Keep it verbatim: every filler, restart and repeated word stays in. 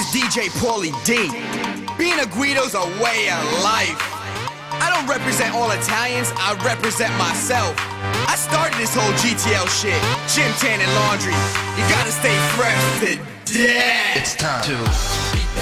D J Paulie D. Being a Guido's a way of life. I don't represent all Italians, I represent myself. I started this whole G T L shit, gym tan and laundry. You gotta stay fresh to death. It's time to